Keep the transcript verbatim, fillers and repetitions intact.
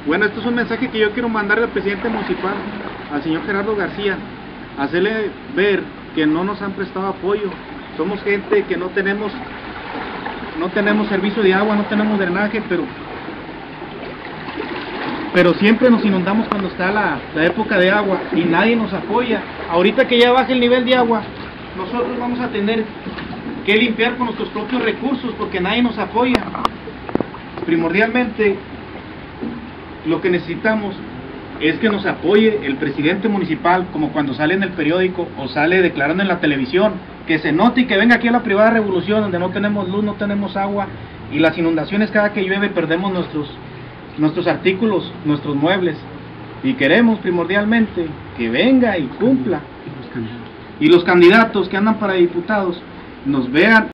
Bueno, esto es un mensaje que yo quiero mandarle al presidente municipal, al señor Gerardo García, hacerle ver que no nos han prestado apoyo. Somos gente que no tenemos, no tenemos servicio de agua, no tenemos drenaje, pero pero siempre nos inundamos cuando está la, la época de agua y nadie nos apoya. Ahorita que ya baje el nivel de agua, nosotros vamos a tener que limpiar con nuestros propios recursos porque nadie nos apoya. Primordialmente, lo que necesitamos es que nos apoye el presidente municipal, como cuando sale en el periódico o sale declarando en la televisión, que se note y que venga aquí a la privada revolución, donde no tenemos luz, no tenemos agua, y las inundaciones cada que llueve perdemos nuestros, nuestros artículos, nuestros muebles, y queremos primordialmente que venga y cumpla, y los candidatos que andan para diputados nos vean